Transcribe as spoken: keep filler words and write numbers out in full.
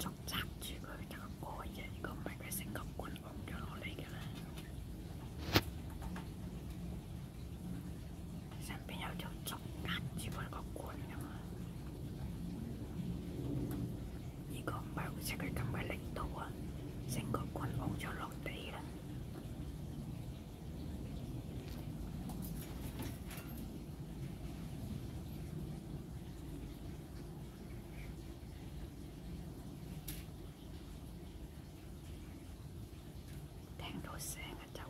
捉扎住佢就過嘅，如果唔係佢成個罐拱咗落嚟嘅啦。上邊有條竹壓住佢個罐㗎嘛。如果唔係好似佢咁嘅力度啊，成個罐拱咗落地啦。聽到聲啊就